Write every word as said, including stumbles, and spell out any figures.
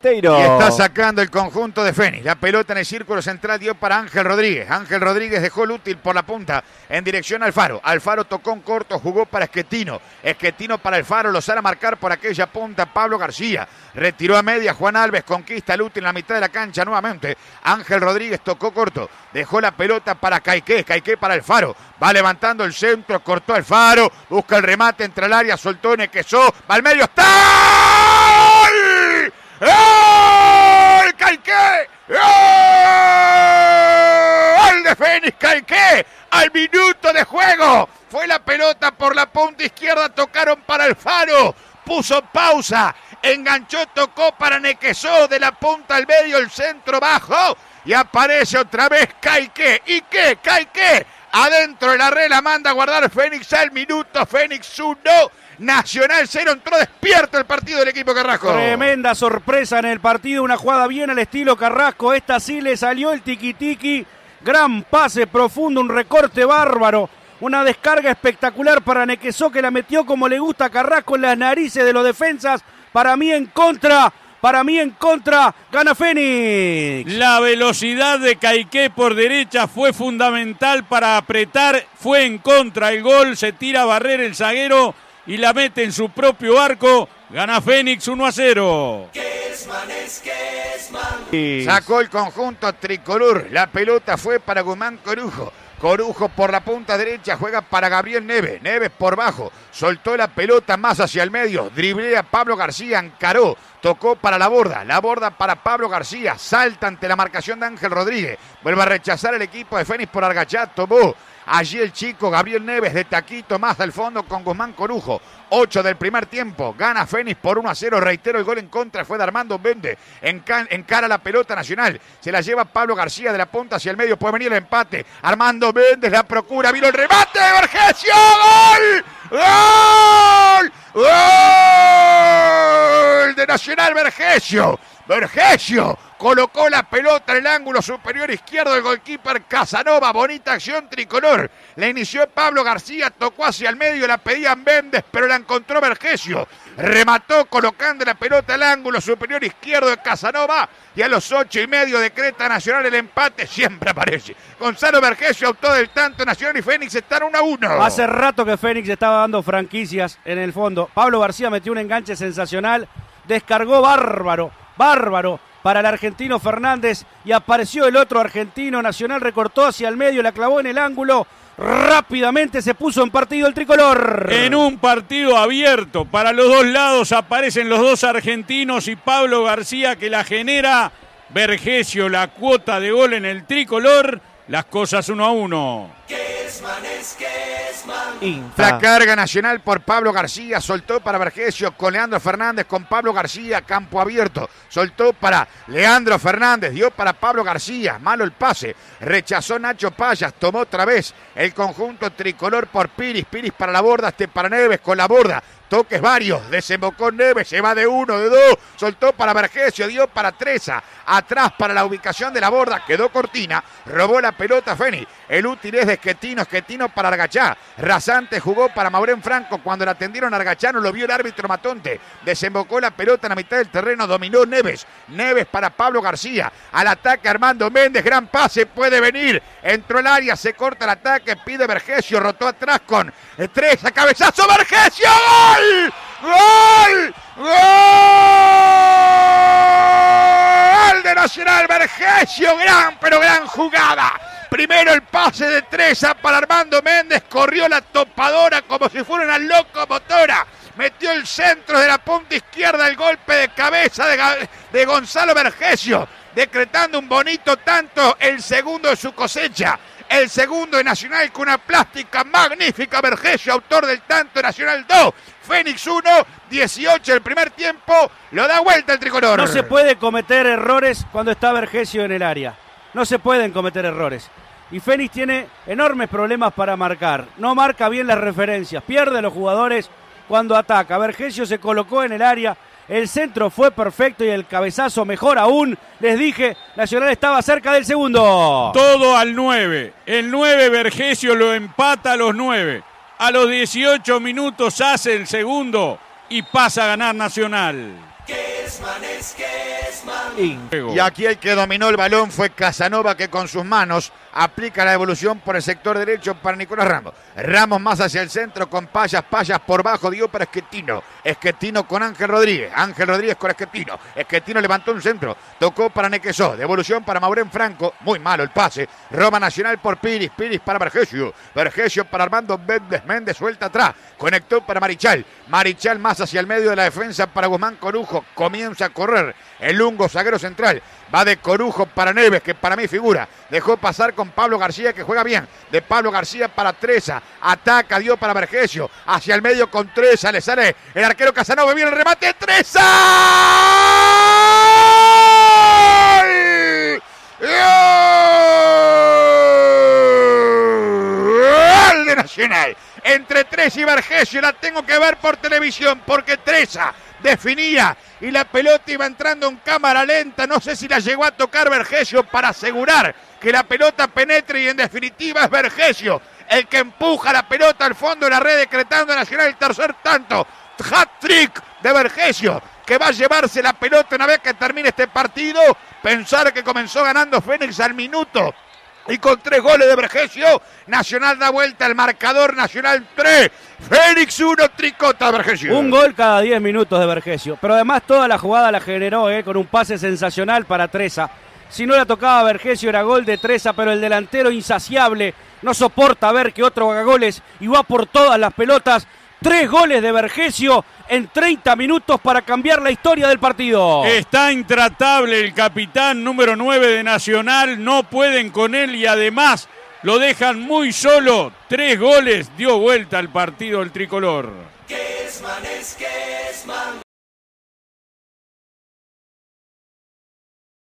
Teiro. Y está sacando el conjunto de Fénix. La pelota en el círculo central dio para Ángel Rodríguez. Ángel Rodríguez dejó el útil por la punta en dirección a Alfaro. Alfaro tocó en corto, jugó para Esquetino. Esquetino para Alfaro, lo sale a marcar por aquella punta Pablo García. Retiró a media Juan Alves, conquista el útil en la mitad de la cancha nuevamente. Ángel Rodríguez tocó corto, dejó la pelota para Caiqué. Caiqué para Alfaro. Va levantando el centro, cortó Alfaro. Busca el remate entre el área, soltó Nequesó. Va al medio, ¡está! ¡Gol! ¡Caiqué! ¡Gol de Fénix! ¡Caiqué! Al minuto de juego. Fue la pelota por la punta izquierda. Tocaron para Alfaro. Puso pausa. Enganchó, tocó para Nequesó. De la punta al medio, el centro bajo. Y aparece otra vez Caiqué. ¿Y qué? Caiqué. Adentro de la red la manda a guardar Fénix al minuto. Fénix uno. Nacional cero, entró despierto el partido del equipo Carrasco. Tremenda sorpresa en el partido, una jugada bien al estilo Carrasco, esta sí le salió el tiquitiqui, gran pase profundo, un recorte bárbaro, una descarga espectacular para Nequesó que la metió como le gusta a Carrasco en las narices de los defensas, para mí en contra, para mí en contra, gana Fénix. La velocidad de Caiqué por derecha fue fundamental para apretar, fue en contra el gol, se tira a barrer el zaguero y la mete en su propio arco. Gana Fénix uno a cero. Sacó el conjunto tricolor. La pelota fue para Guzmán Corujo. Corujo por la punta derecha juega para Gabriel Neves. Neves por bajo. Soltó la pelota más hacia el medio. Driblea Pablo García. Encaró. Tocó para la borda. La borda para Pablo García. Salta ante la marcación de Ángel Rodríguez. Vuelve a rechazar el equipo de Fénix por Argachá. Tomó. Allí el chico Gabriel Neves de taquito más al fondo con Guzmán Corujo. ocho del primer tiempo. Gana Fénix por uno a cero. Reitero, el gol en contra fue de Armando Méndez. Enca- encara la pelota Nacional. Se la lleva Pablo García de la punta hacia el medio. Puede venir el empate. Armando Méndez la procura. Vino el remate de Vergesio. ¡Gol! ¡Gol! ¡Gol! De Nacional Vergesio. Vergesio colocó la pelota en el ángulo superior izquierdo del goalkeeper Casanova. Bonita acción tricolor. La inició Pablo García, tocó hacia el medio, la pedían Méndez, pero la encontró Vergesio. Remató colocando la pelota al ángulo superior izquierdo de Casanova. Y a los ocho y medio decreta Nacional el empate. Siempre aparece. Gonzalo Vergesio, autor del tanto. Nacional y Fénix están uno a uno. Hace rato que Fénix estaba dando franquicias en el fondo. Pablo García metió un enganche sensacional. Descargó bárbaro. Bárbaro para el argentino Fernández y apareció el otro argentino. Nacional recortó hacia el medio, la clavó en el ángulo. Rápidamente se puso en partido el tricolor. En un partido abierto para los dos lados aparecen los dos argentinos y Pablo García que la genera. Vergesio la cuota de gol en el tricolor. Las cosas uno a uno. La carga Nacional por Pablo García, soltó para Vergesio con Leandro Fernández, con Pablo García, campo abierto, soltó para Leandro Fernández, dio para Pablo García, malo el pase, rechazó Nacho Payas, tomó otra vez el conjunto tricolor por Piris, Piris para la borda, este para Neves con la borda, toques varios, desembocó Neves, se va de uno, de dos, soltó para Vergesio, dio para Treza, atrás para la ubicación de la borda, quedó Cortina, robó la pelota Fénix, el útil es de Esquetino, Esquetino para Argachá, Rasante jugó para Maurén Franco, cuando la atendieron a Argachá no lo vio el árbitro Matonte, desembocó la pelota en la mitad del terreno, dominó Neves, Neves para Pablo García, al ataque Armando Méndez, gran pase, puede venir, entró el área, se corta el ataque, pide Vergesio, rotó atrás con Treza, cabezazo, Vergesio, ¡gol! ¡Gol! ¡Gol de Nacional! Vergesio, gran pero gran jugada. Primero el pase de Treza para Armando Méndez, corrió la topadora como si fuera una locomotora. Metió el centro de la punta izquierda, el golpe de cabeza de, de Gonzalo Vergesio, decretando un bonito tanto, el segundo de su cosecha. El segundo de Nacional con una plástica magnífica. Vergesio, autor del tanto. Nacional dos, Fénix uno, dieciocho el primer tiempo. Lo da vuelta el tricolor. No se puede cometer errores cuando está Vergesio en el área. No se pueden cometer errores. Y Fénix tiene enormes problemas para marcar. No marca bien las referencias. Pierde a los jugadores cuando ataca. Vergesio se colocó en el área. El centro fue perfecto y el cabezazo mejor aún. Les dije, Nacional estaba cerca del segundo. Todo al nueve. El nueve Vergesio lo empata a los nueve. A los dieciocho minutos hace el segundo y pasa a ganar Nacional. Y aquí el que dominó el balón fue Casanova, que con sus manos aplica la devolución por el sector derecho para Nicolás Ramos. Ramos más hacia el centro con Payas, Payas por bajo, dio para Esquetino. Esquetino con Ángel Rodríguez, Ángel Rodríguez con Esquetino. Esquetino levantó un centro, tocó para Nequesó, devolución para Maurén Franco, muy malo el pase. Roba Nacional por Piris, Piris para Vergesio, Vergesio para Armando Méndez, Méndez suelta atrás, conectó para Marichal, Marichal más hacia el medio de la defensa para Guzmán Corujo, comienza a correr el Lungo, zaguero central, va de Corujo para Neves, que para mí figura, dejó pasar con Pablo García, que juega bien, de Pablo García para Treza, ataca, dio para Vergesio, hacia el medio con Treza, le sale el arquero Casanova, viene el remate, Treza, ¡gol de Nacional! Entre Treza y Vergesio, la tengo que ver por televisión, porque Treza definía y la pelota iba entrando en cámara lenta, no sé si la llegó a tocar Vergesio para asegurar que la pelota penetre, y en definitiva es Vergesio el que empuja la pelota al fondo de la red, decretando a Nacional el tercer tanto. Hat-trick de Vergesio, que va a llevarse la pelota una vez que termine este partido. Pensar que comenzó ganando Fénix al minuto y con tres goles de Vergesio, Nacional da vuelta al marcador. Nacional tres, Fénix uno, Tricota de Vergesio. Un gol cada diez minutos de Vergesio, pero además toda la jugada la generó eh, con un pase sensacional para Treza. Si no la tocaba Vergesio era gol de Treza, pero el delantero insaciable no soporta ver que otro haga goles y va por todas las pelotas. Tres goles de Vergesio en treinta minutos para cambiar la historia del partido. Está intratable el capitán número nueve de Nacional, no pueden con él y además lo dejan muy solo. Tres goles, dio vuelta al partido el tricolor. Kesman es Kesman.